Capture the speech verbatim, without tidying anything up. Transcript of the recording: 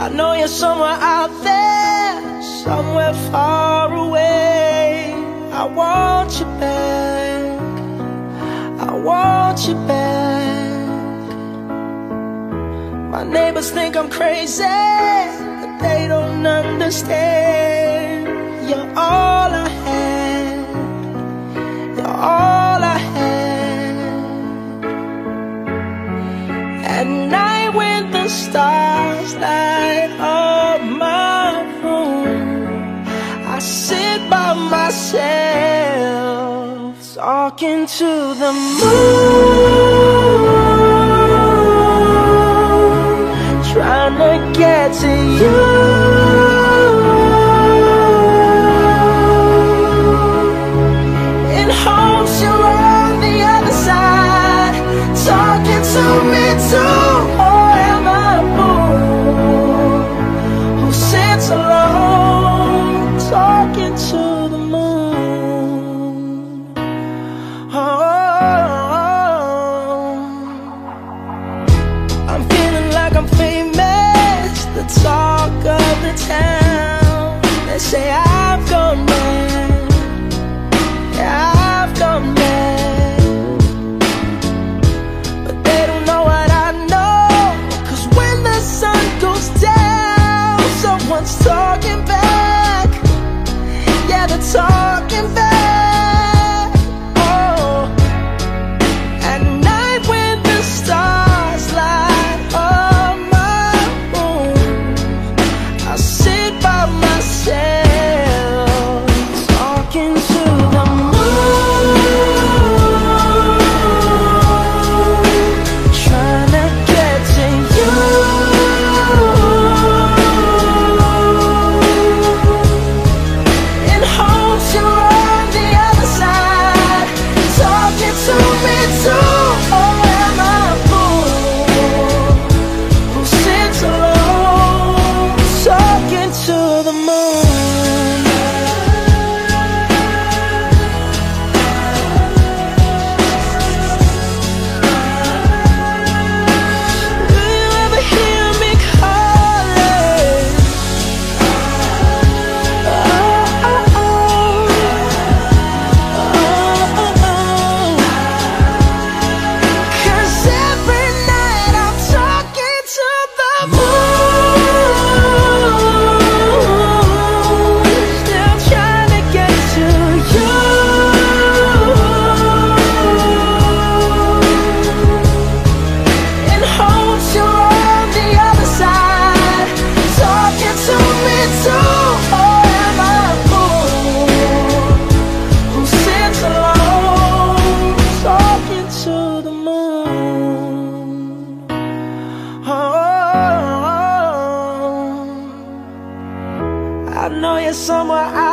I know you're somewhere out there, somewhere far away. I want you back, I want you back. My neighbors think I'm crazy, but they don't understand. You're all I had, you're all I had. At night when the stars light up my room, I sit by myself, talking to the moon, trying to get to you. In hopes you're on the other side, talking to me too. Or am I a fool who sits alone, talking to the moon? Oh, I'm feeling like I'm famous, the talk of the town. They say I've gone mad, yeah, I've gone mad. But they don't know what I know, 'cause when the sun goes down, someone's talking back. Yeah, they're talking back. Oh, at night when the stars light up my room, I sit by myself, talking to the moon, trying to get to you. In hopes you're on the other side, talking to me too. Or am I a fool who sits alone, talking to the moon? Do you ever hear me calling? Oh, oh, oh. Oh, oh, oh. 'Cause every night I'm talking to the moon, still trying to get to you. In hopes you're on the other side, talking to me too. Or am I a fool who sits alone, talking to the moon? Oh, I know you're somewhere out